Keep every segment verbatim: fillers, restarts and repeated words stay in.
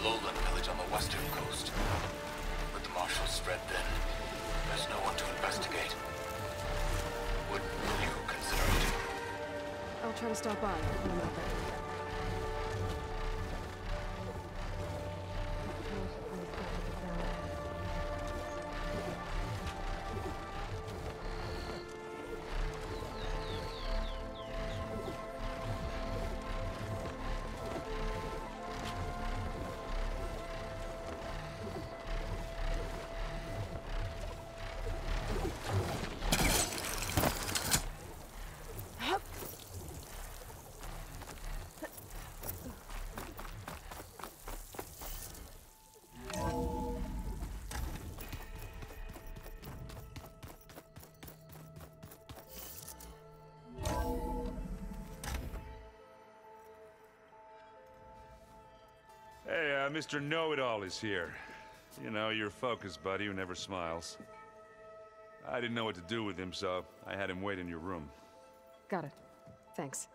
lowland village on the western coast. But the marshals spread thin. There's no one to investigate. Would you consider it? I'll try to stop by when I'm out there. Hey, uh, Mister Know-It-All is here. You know, your focus buddy who never smiles. I didn't know what to do with him, so I had him wait in your room. Got it. Thanks.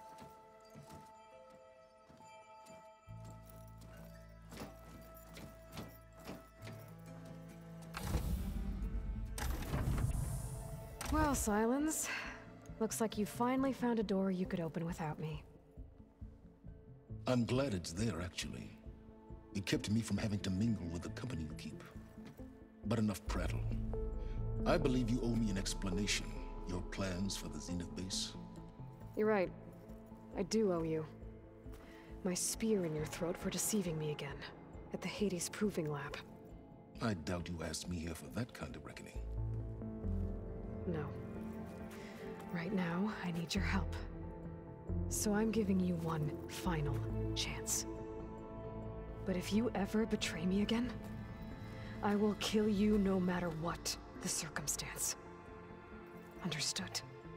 Well, Silence. Looks like you finally found a door you could open without me. I'm glad it's there, actually. It kept me from having to mingle with the company you keep. But enough prattle. I believe you owe me an explanation. Your plans for the Zenith base? You're right. I do owe you. My spear in your throat for deceiving me again. At the Hades Proving Lab. I doubt you asked me here for that kind of reckoning. No. Right now, I need your help. So I'm giving you one final chance. But if you ever betray me again, I will kill you no matter what the circumstance. Understood?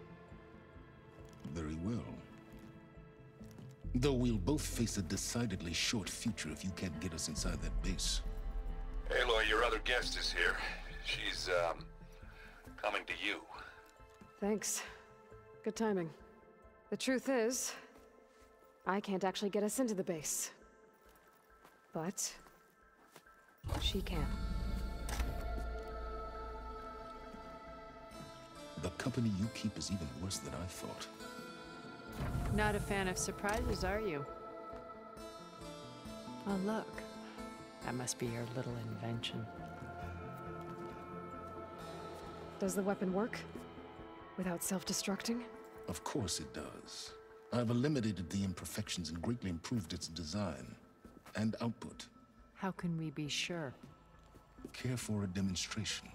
Very well. Though we'll both face a decidedly short future if you can't get us inside that base. Aloy, your other guest is here. She's, um, coming to you. Thanks. Good timing. The truth is, I can't actually get us into the base. But she can. The company you keep is even worse than I thought. Not a fan of surprises, are you? Oh, look. That must be your little invention. Does the weapon work? Without self-destructing? Of course it does. I've eliminated the imperfections and greatly improved its design and output. How can we be sure? Care for a demonstration?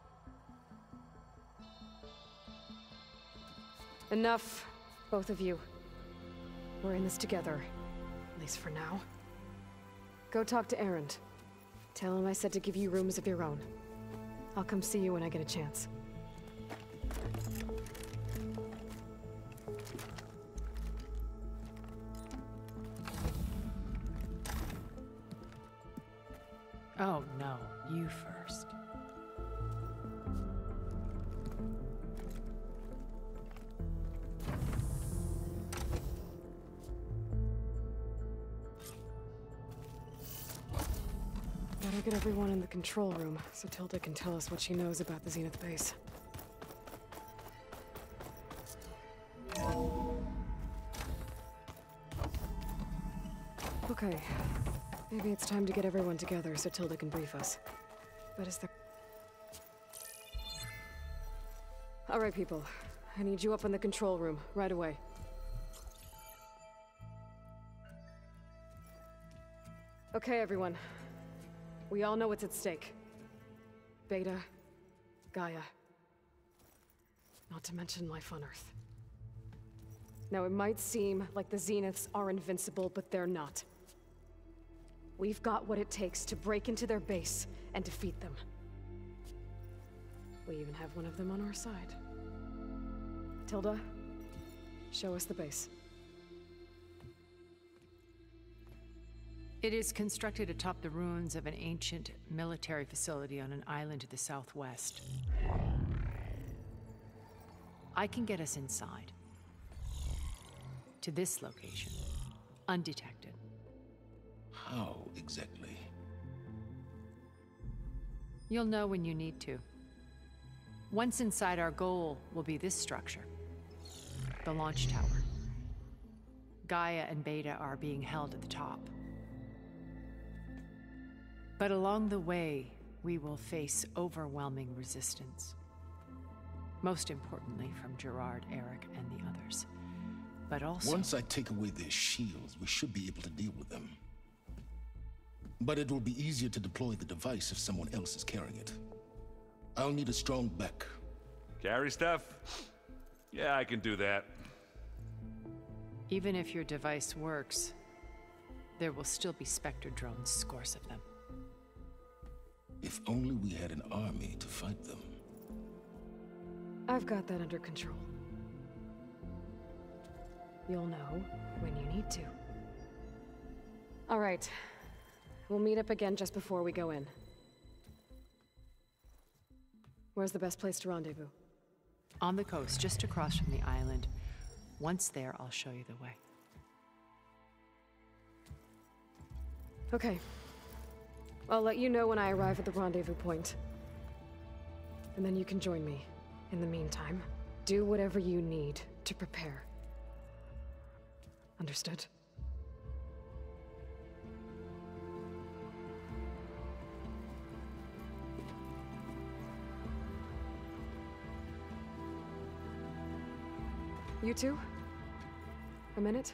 Enough, both of you. We're in this together, at least for now. Go talk to Erend. Tell him I said to give you rooms of your own. I'll come see you when I get a chance. Oh, no. You first. Better get everyone in the control room, so Tilda can tell us what she knows about the Zenith base. Okay. Maybe it's time to get everyone together so Tilda can brief us. But is there... All right, people. I need you up in the control room, right away. Okay, everyone. We all know what's at stake. Beta, Gaia. Not to mention life on Earth. Now, it might seem like the Zeniths are invincible, but they're not. We've got what it takes to break into their base and defeat them. We even have one of them on our side. Tilda, show us the base. It is constructed atop the ruins of an ancient military facility on an island to the southwest. I can get us inside. To this location. Undetected. How exactly? You'll know when you need to. Once inside, our goal will be this structure. The launch tower. Gaia and Beta are being held at the top. But along the way, we will face overwhelming resistance. Most importantly from Gerard, Eric, and the others. But also... Once I take away their shields, we should be able to deal with them. But it will be easier to deploy the device if someone else is carrying it. I'll need a strong back. Carry stuff? Yeah, I can do that. Even if your device works, there will still be Spectre drones, scores of them. If only we had an army to fight them. I've got that under control. You'll know when you need to. All right. We'll meet up again just before we go in. Where's the best place to rendezvous? On the coast, just across from the island. Once there, I'll show you the way. Okay. I'll let you know when I arrive at the rendezvous point. And then you can join me. In the meantime, do whatever you need to prepare. Understood? You two? A minute?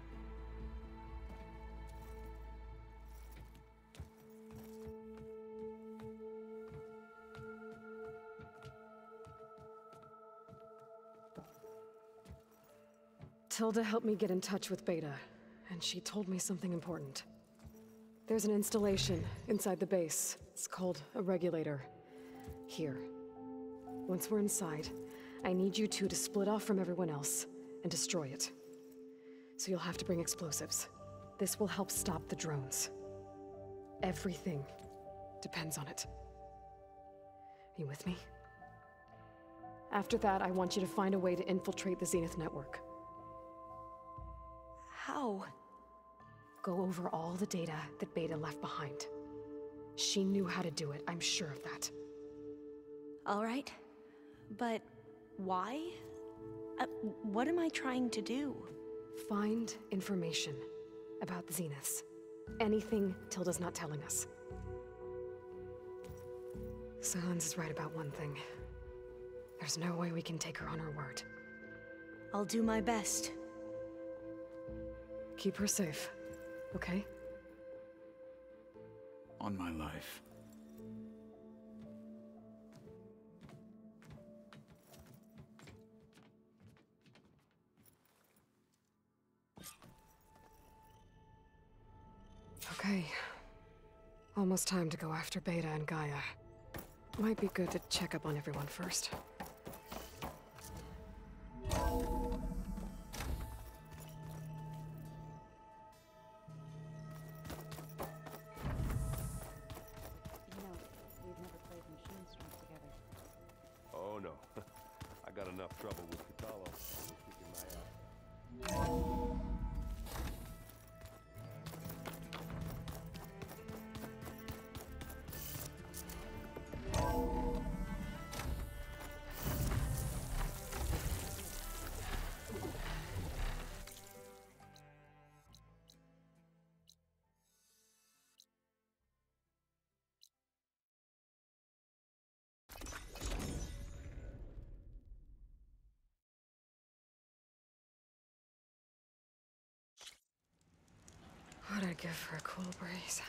Tilda helped me get in touch with Beta, and she told me something important. There's an installation inside the base. It's called a regulator. Here. Once we're inside, I need you two to split off from everyone else and destroy it. So you'll have to bring explosives. This will help stop the drones. Everything depends on it. Are you with me? After that, I want you to find a way to infiltrate the Zenith network. How? Go over all the data that Beta left behind. She knew how to do it, I'm sure of that. All right. But why? Uh, what am I trying to do? Find information about the Zeniths. Anything Tilda's not telling us. Sans is right about one thing. There's no way we can take her on her word. I'll do my best. Keep her safe, okay? On my life. Okay. Almost time to go after Beta and Gaia. Might be good to check up on everyone first. Oh no, I got enough trouble with Catalo. Kicking my ass. What'd I give for a cool breeze?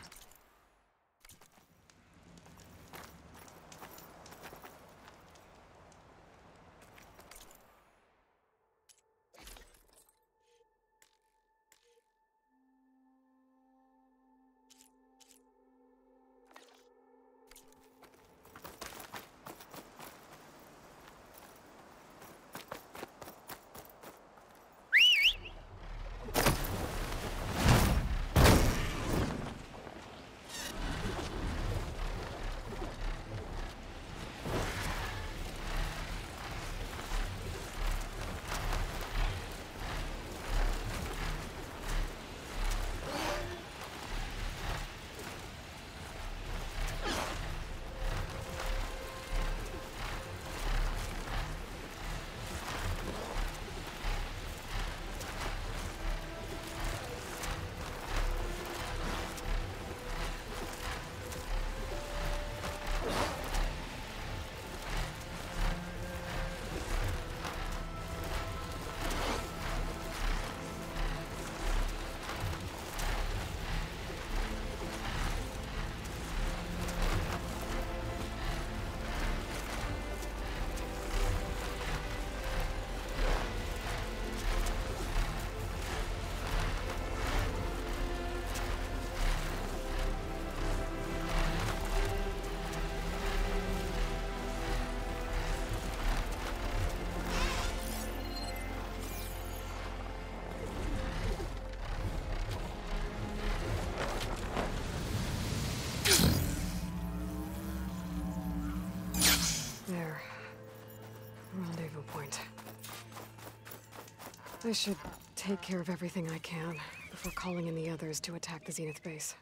I should take care of everything I can before calling in the others to attack the Zenith base.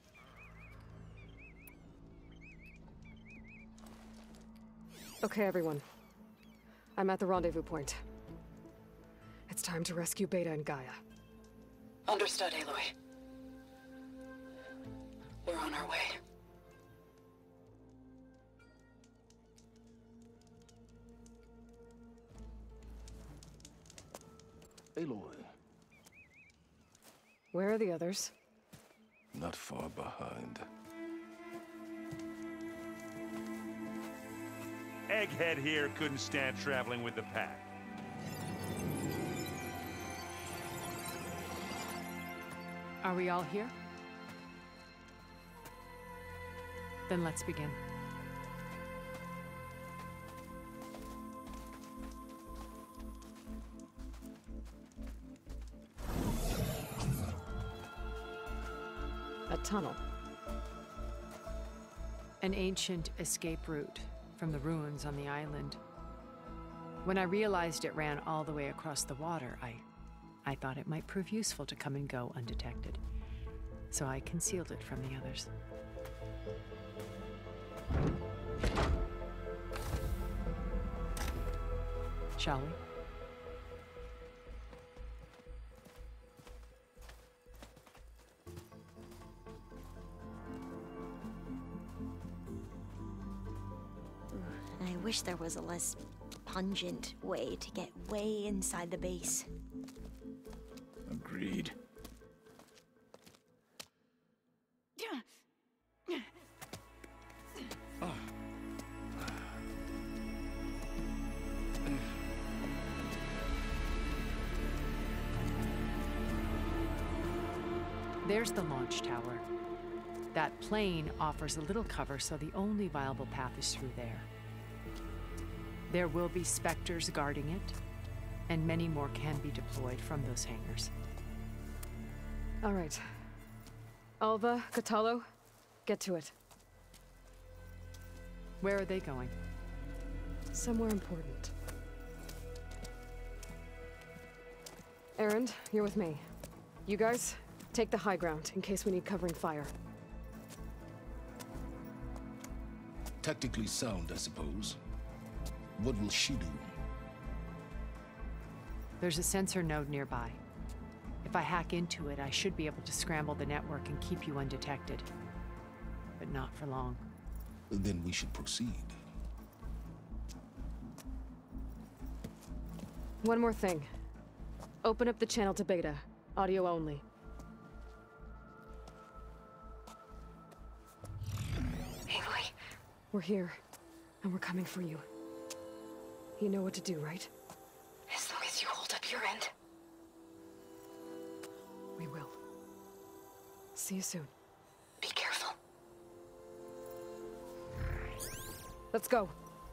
Okay, everyone. I'm at the rendezvous point. It's time to rescue Beta and Gaia. Understood, Aloy. We're on our way. Aloy, Where are the others? not far behind. Egghead here couldn't stand traveling with the pack. Are we all here? Then let's begin. A tunnel. An ancient escape route from the ruins on the island. When I realized it ran all the way across the water, I, I thought it might prove useful to come and go undetected. So I concealed it from the others. Shall we? I wish there was a less pungent way to get way inside the base. Agreed. There's the launch tower. That plane offers a little cover, so the only viable path is through there. There will be specters guarding it, and many more can be deployed from those hangars. All right. Alva, Catalo, get to it. Where are they going? Somewhere important. Erend, you're with me. You guys, take the high ground in case we need covering fire. Tactically sound, I suppose. What will she do? There's a sensor node nearby. If I hack into it, I should be able to scramble the network and keep you undetected. But not for long. Then we should proceed. One more thing. Open up the channel to Beta. Audio only. Aloy, We're here, and we're coming for you. You know what to do, right? as long as you hold up your end. We will. See you soon. Be careful. Let's go.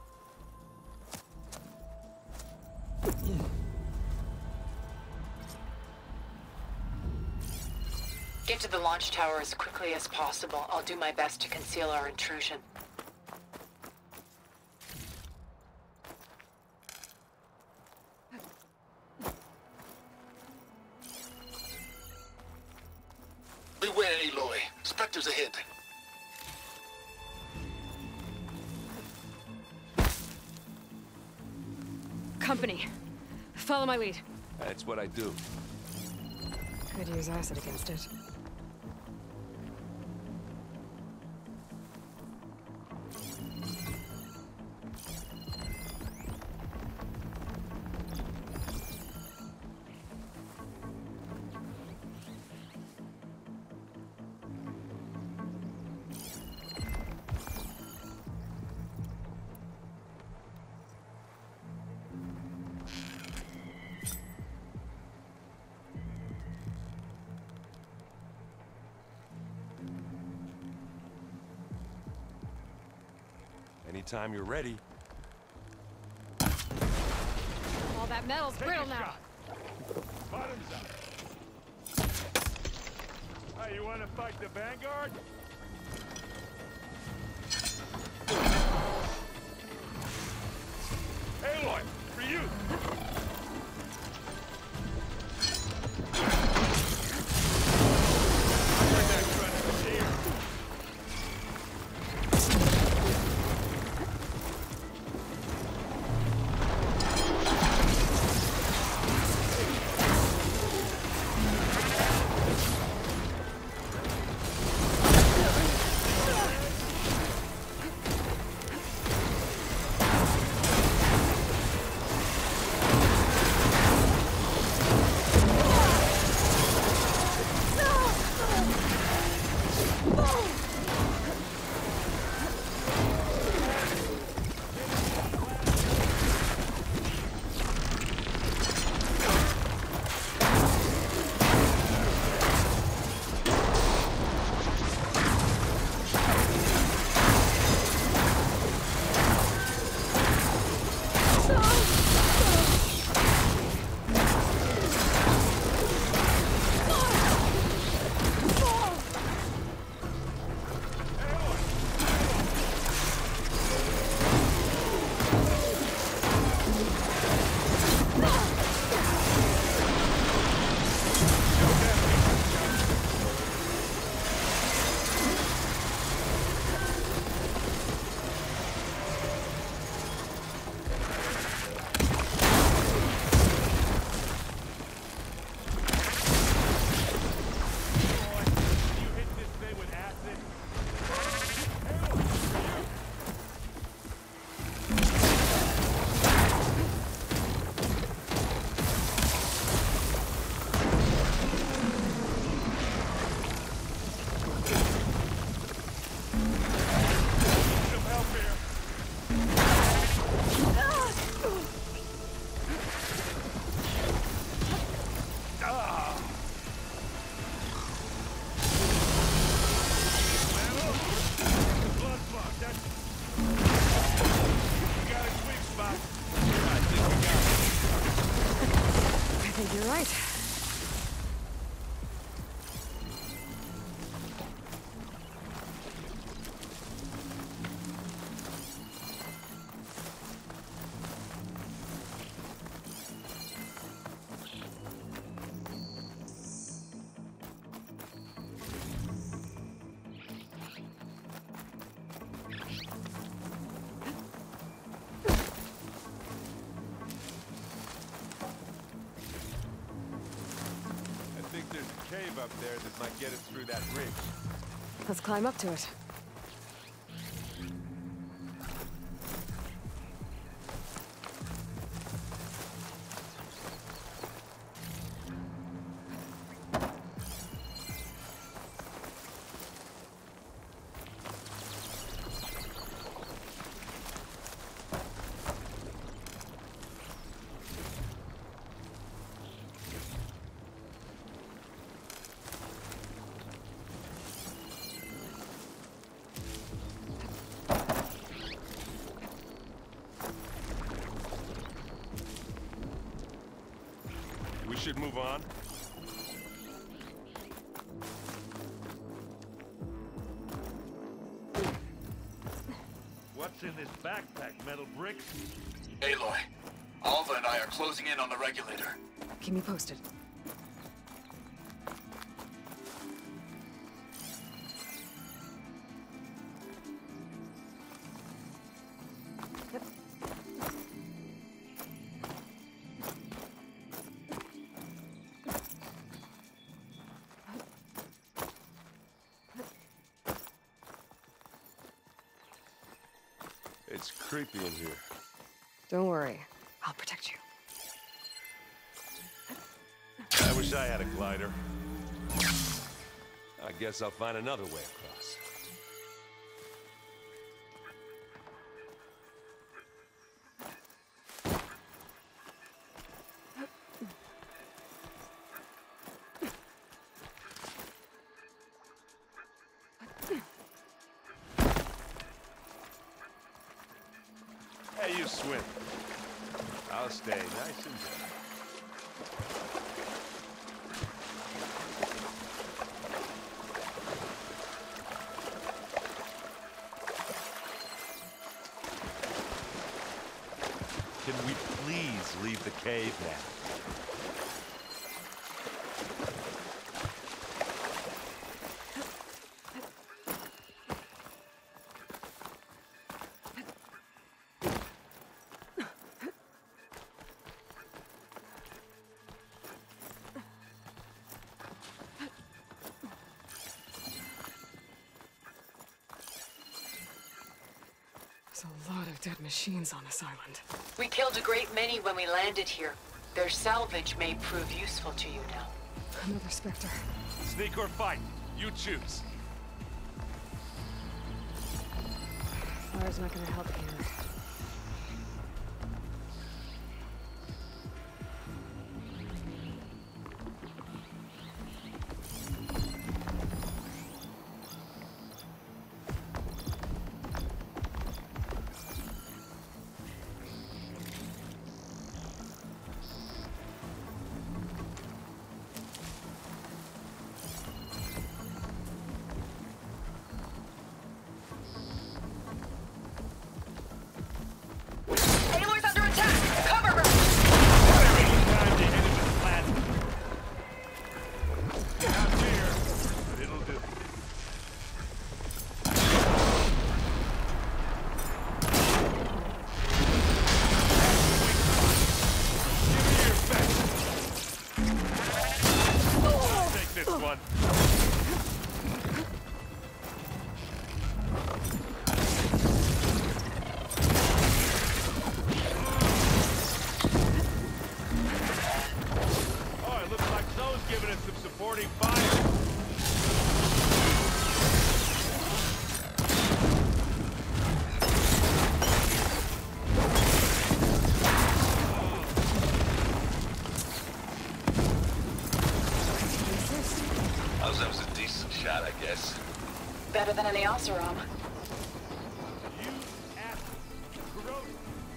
Get to the launch tower as quickly as possible. I'll do my best to conceal our intrusion. Beware, Aloy. Spectres ahead. Company. Follow my lead. That's what I do. Could use acid against it. Anytime you're ready. All that metal's brittle now. Bottoms up. Hey, you want to fight the Vanguard? Aloy, for you! up there that might get us through that ridge. Let's climb up to it. We should move on. What's in this backpack, metal bricks? Aloy, Alva and I are closing in on the regulator. Keep me posted. It's creepy in here. Don't worry. I'll protect you. I wish I had a glider. I guess I'll find another way across. Hey, you swim. I'll stay nice and dry. Can we please leave the cave now? There's a lot of dead machines on this island. We killed a great many when we landed here. Their salvage may prove useful to you now. Another Spectre. Sneak or fight, you choose. Fire's not gonna help here. Aloy's under attack! Cover her! Time to hit him with plasma. Not here, but it'll do. Give me your best. I'll take this one. Oh, it looks like Zoe's giving us some supporting fire. Oh, that was a decent shot, I guess. Better than any Oseram. You asshole. Corrosive.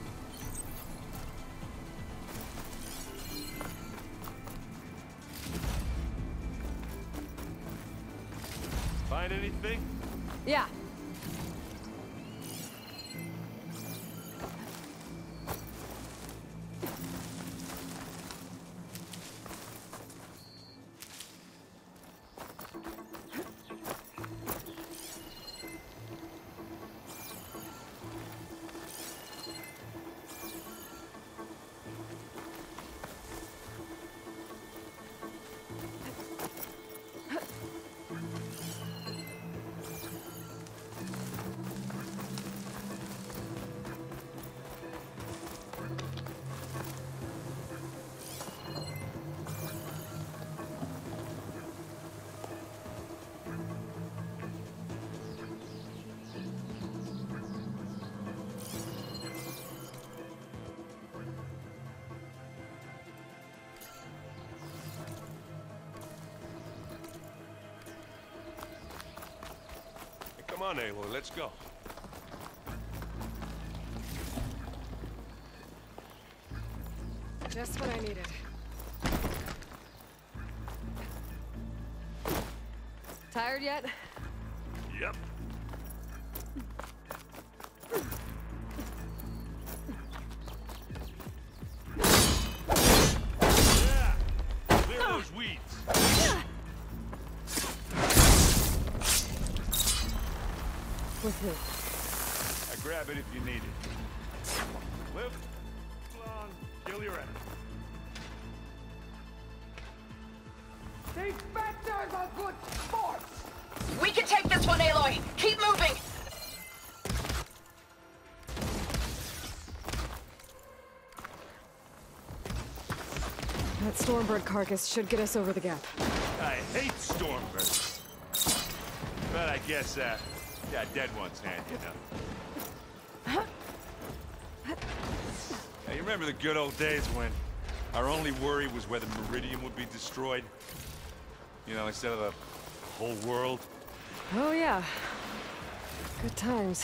Find anything? Yeah. Come on, Aloy, let's go. Just what I needed. Tired yet? Yep. Yeah! Clear those weeds. With who? I grab it if you need it. Live long, kill your enemy. These bastards are good sports! We can take this one, Aloy! Keep moving! That Stormbird carcass should get us over the gap. I hate Stormbirds. But I guess, uh, yeah, dead one's hand, you know. Hey, you remember the good old days when our only worry was whether Meridian would be destroyed? You know, instead of the whole world? Oh yeah. Good times.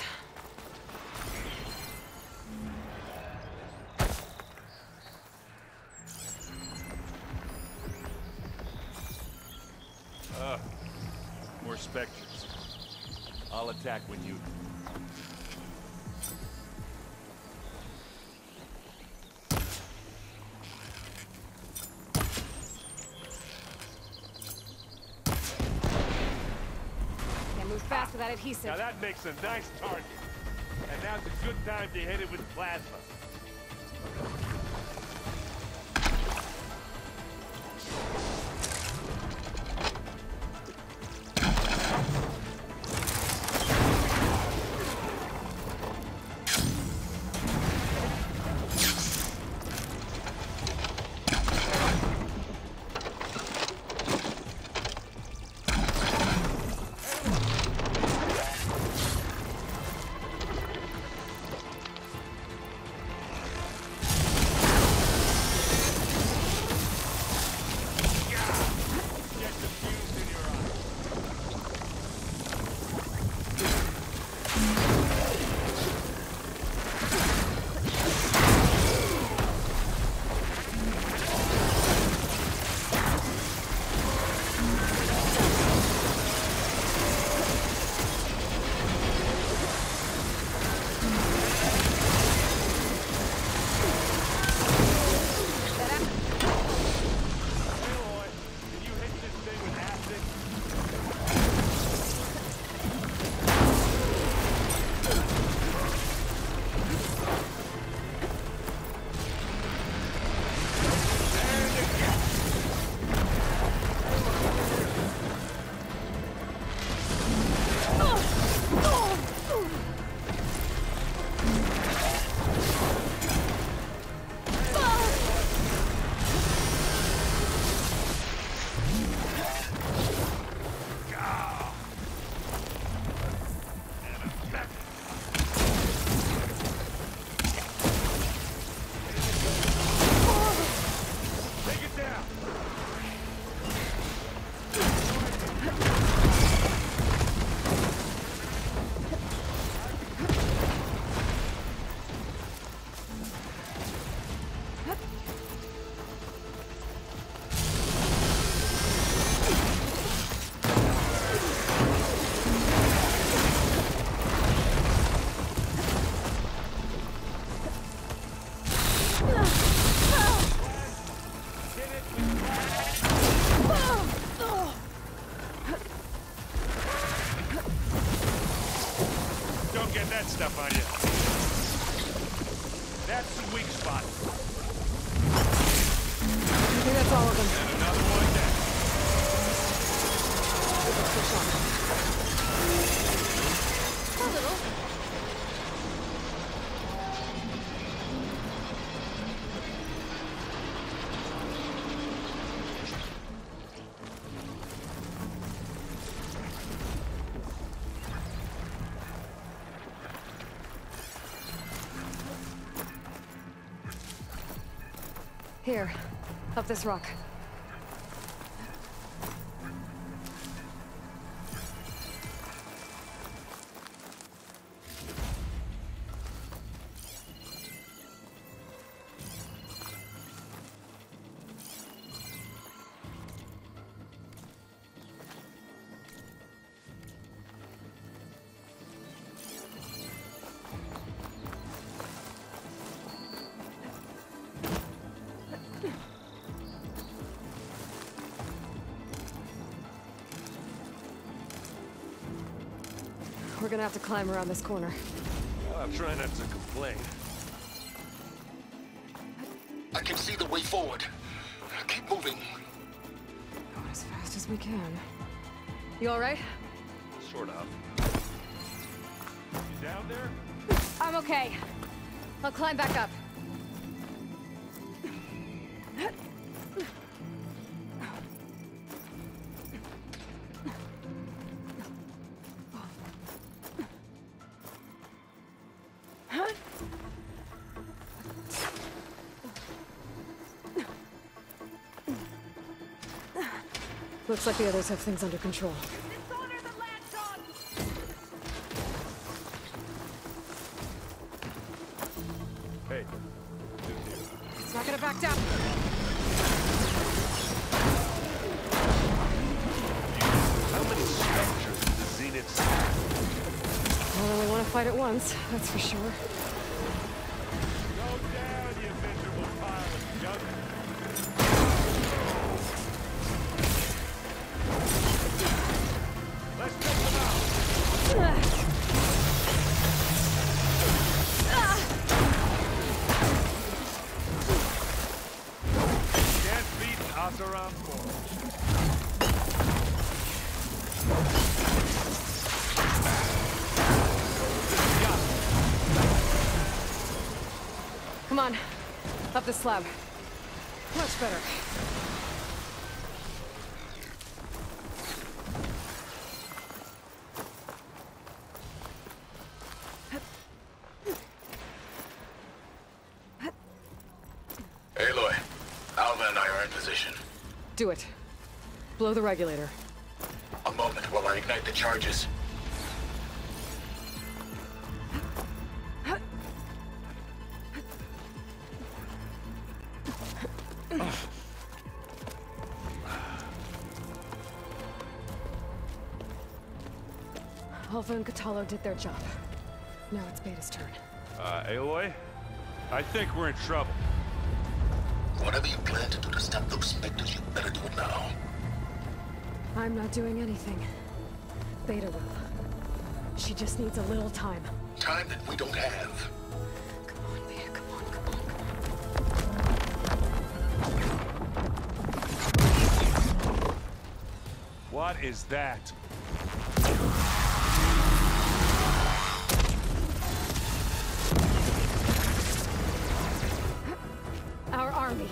Uh, more specters. I'll attack when you... Can't move fast without adhesive. Now that makes a nice target. And now's a good time to hit it with plasma. Stuff on you. That's the weak spot. I think that's all of them. And another one down. A little. Here, up this rock. We're gonna have to climb around this corner. Well, I'm trying not to complain. I can see the way forward. Keep moving. Going as fast as we can. You all right? Sort of. You down there? I'm okay. I'll climb back up. Looks like the others have things under control. Hey. It's not gonna back down. How many structures does the Zeniths have? More than we want to fight at once, that's for sure. Go down, you miserable pile of junk. Let's take them out. Can't beat Asaram Forge. Come on, up the slab. Much better. Aloy, Alva and I are in position. Do it. Blow the regulator. A moment while I ignite the charges. Alpha and Catalo did their job. Now it's Beta's turn. Uh, Aloy? I think we're in trouble. Whatever you plan to do to stop those specters, you better do it now. I'm not doing anything. Beta will. She just needs a little time. Time that we don't have. Come on, Beta, come on, come on, come on. What is that? Our army.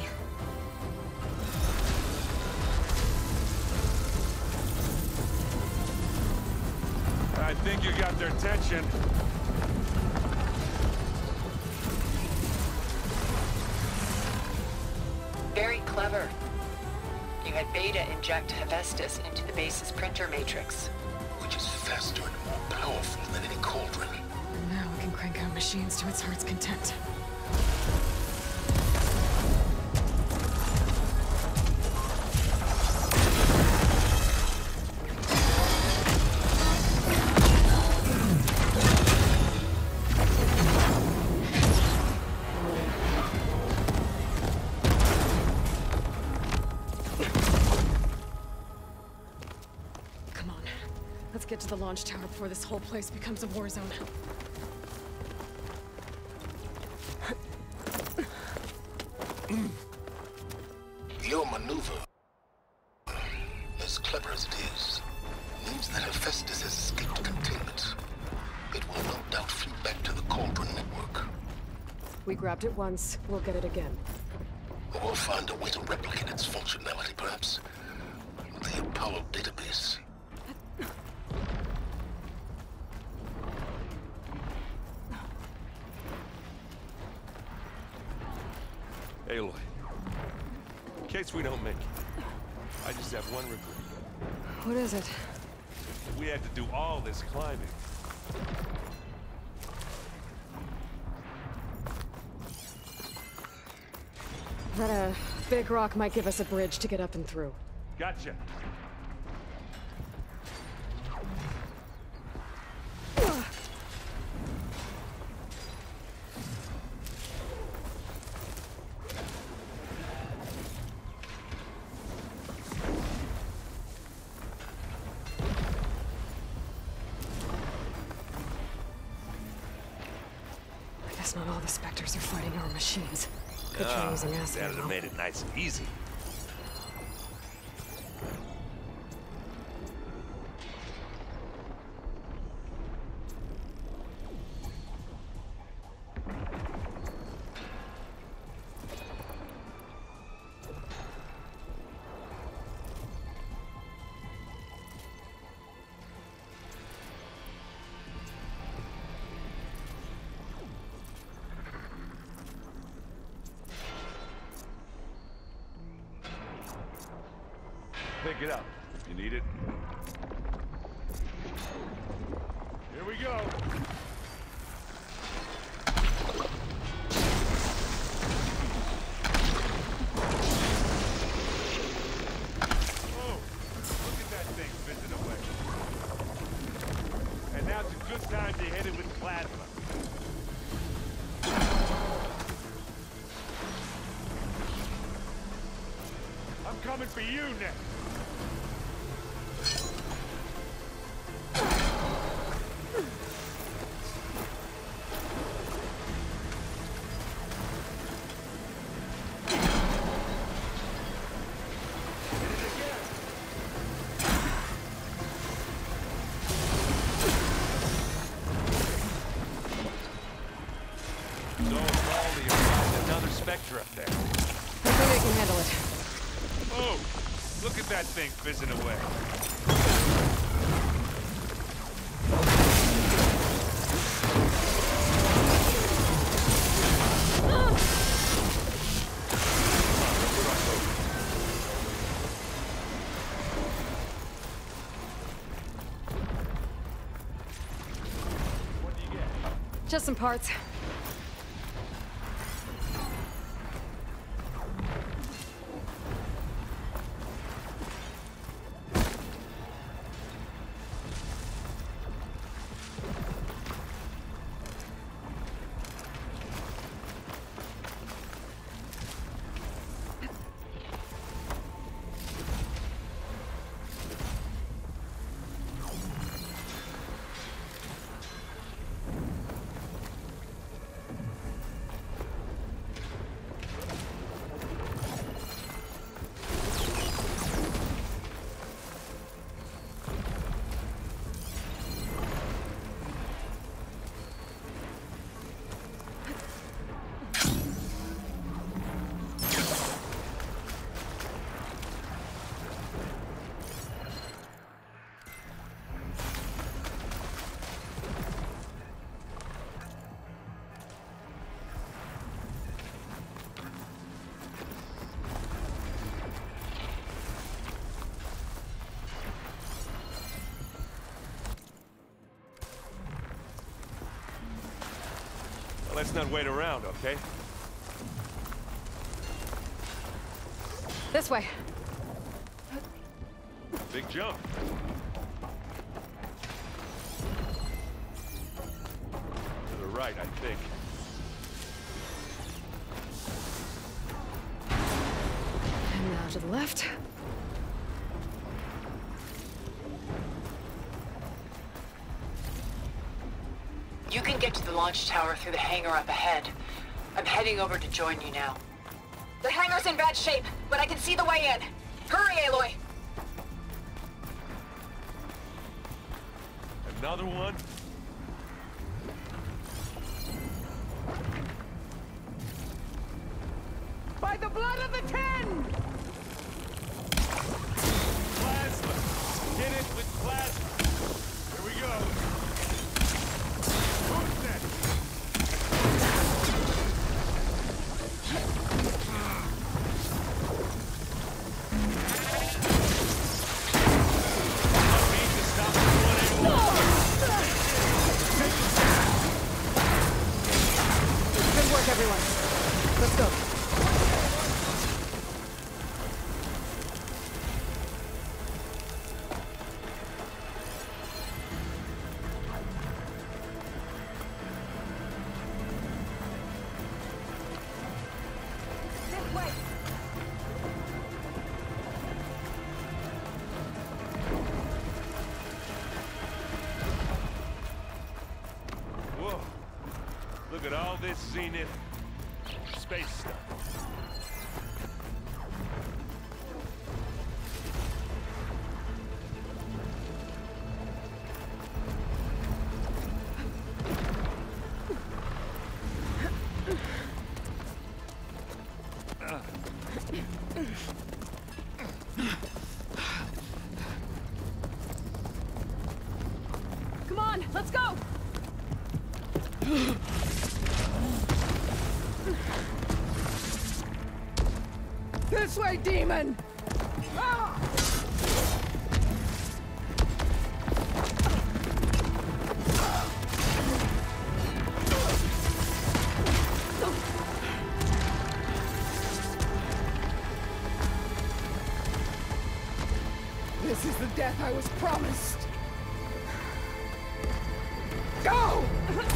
I think you got their attention. Very clever. You had Beta inject Hephaestus into the base's printer matrix. Which is faster and more powerful than any cauldron. Now we can crank out machines to its heart's content. Let's get to the launch tower before this whole place becomes a war zone. Your maneuver, as clever as it is, means that Hephaestus has escaped containment. It will no doubt flee back to the Cauldron network. We grabbed it once, we'll get it again. Or we'll find a way to replicate its functionality, perhaps. The Apollo database. Aloy, in case we don't make it, I just have one regret. What is it? We had to do all this climbing. That a big rock might give us a bridge to get up and through. Gotcha. guess not all the Spectres are fighting our machines. Could try Ah, using acid that'd have ammo. made it nice and easy. Pick it up. You need it? Here we go. Oh, look at that thing fizzing away. And now's a good time to hit it with plasma. I'm coming for you next. Up there. I think I can handle it. Oh, look at that thing fizzing away. What do you get? Just some parts. Let's not wait around, okay? This way. Big jump. To the right, I think. And now to the left. You can get to the launch tower through the hangar up ahead. I'm heading over to join you now. The hangar's in bad shape, but I can see the way in. Hurry, Aloy! Another one? By the blood of the Ten! Plasma! Hit it with plasma! Here we go! Who's next? Good work, everyone. Let's go. all this zenith space stuff. Come on, let's go! This way, demon! Ah! This is the death I was promised. Go!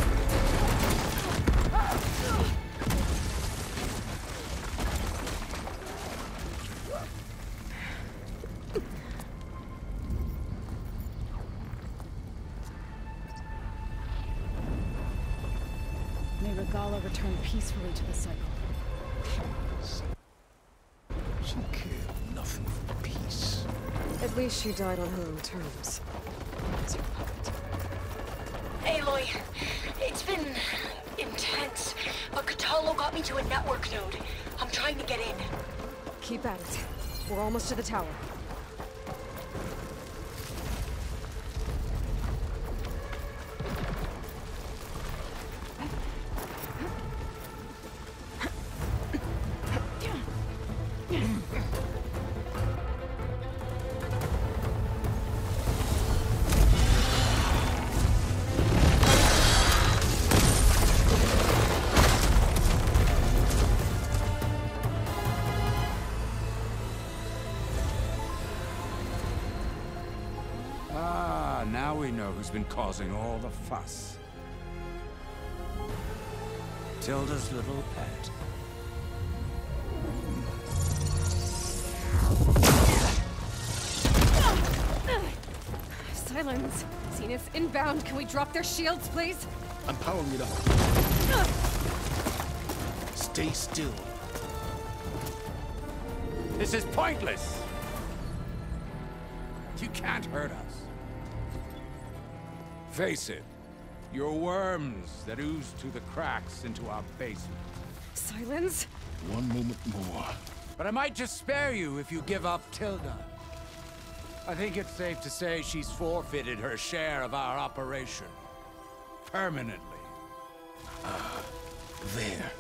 May Regala return peacefully to the cycle. She cared nothing for peace. At least she died on her own terms. As your puppet. Aloy, it's been intense, but Catalo got me to a network node. I'm trying to get in. Keep at it. We're almost to the tower. Now we know who's been causing all the fuss. Tilda's little pet. Silence! Zenith's inbound. Can we drop their shields, please? I'm powering it up. Stay still. This is pointless! You can't hurt us. Face it, you're worms that ooze through the cracks into our basement. Silence? One moment more. But I might just spare you if you give up Tilda. I think it's safe to say she's forfeited her share of our operation. Permanently. Ah, there.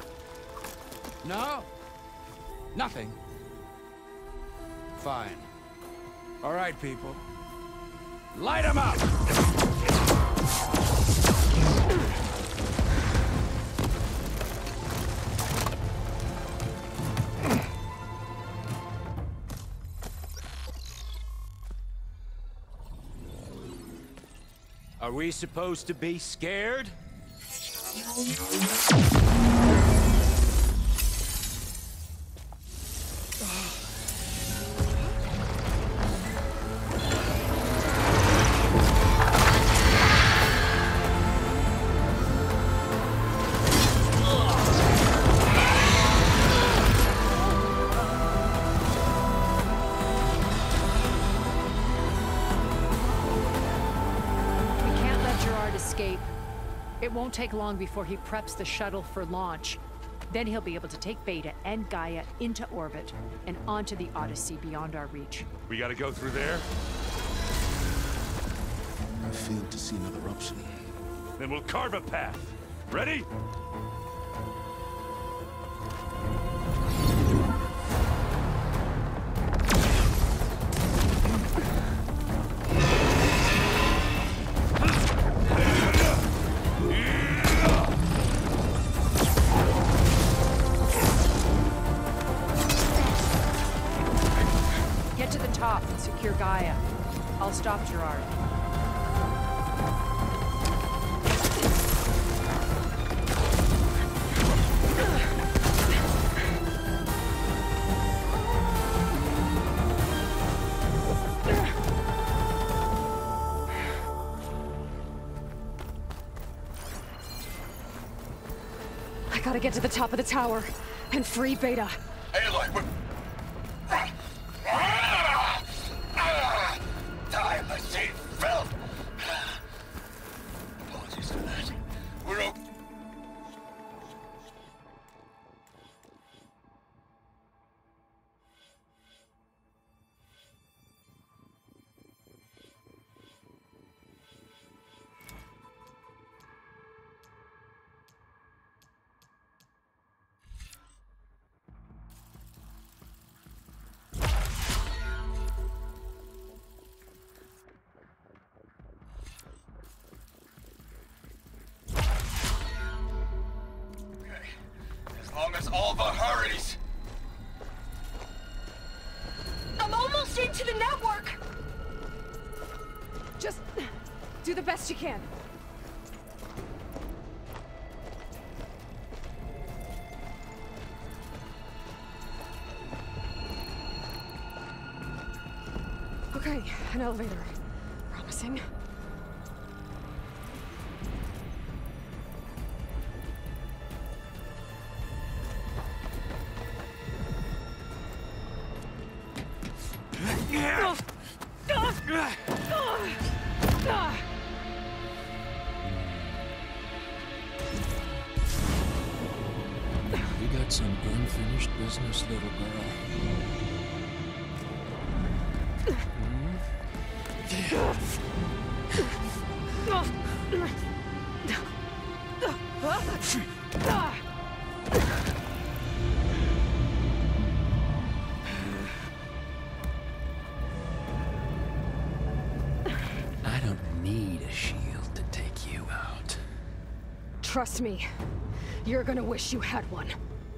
No? Nothing? Fine. All right, people. Light 'em up! Are we supposed to be scared? It won't take long before he preps the shuttle for launch. Then he'll be able to take Beta and Gaia into orbit and onto the Odyssey beyond our reach. We gotta go through there? I failed to see another option. Then we'll carve a path. Ready? Get to the top and secure Gaia. I'll stop Gerard. I gotta get to the top of the tower and free Beta. Aloy, we're... Time, I see filth! Apologies for that. We're okay. All the hurries. I'm almost into the network. Just do the best you can. Okay, an elevator. Promising. You got some unfinished business, little girl. I don't need a shield to take you out. Trust me, you're gonna wish you had one.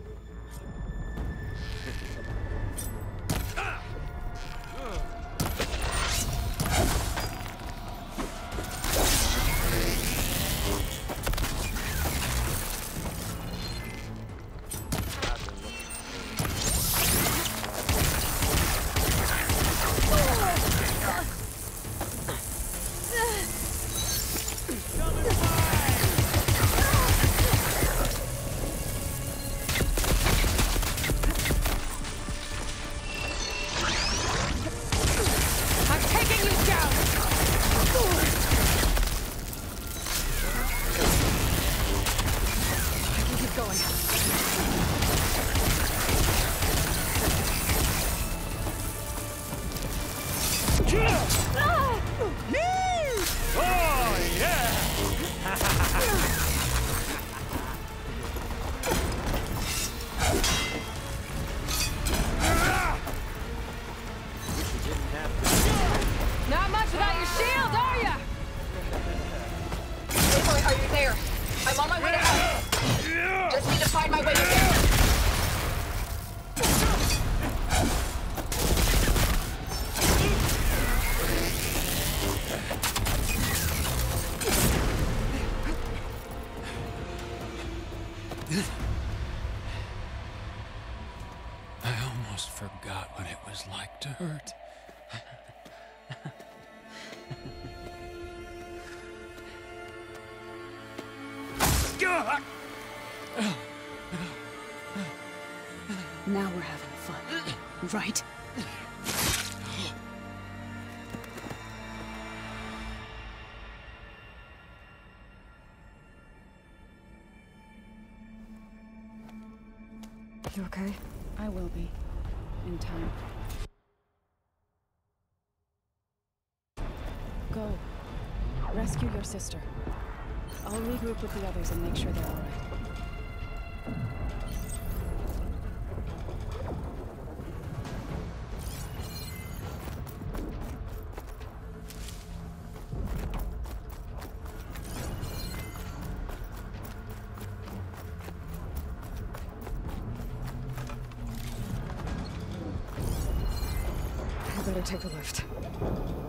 I almost forgot what it was like to hurt. Now we're having fun, right? You okay? I will be. In time. Go. Rescue your sister. I'll regroup with the others and make sure they're all right. I better take the lift.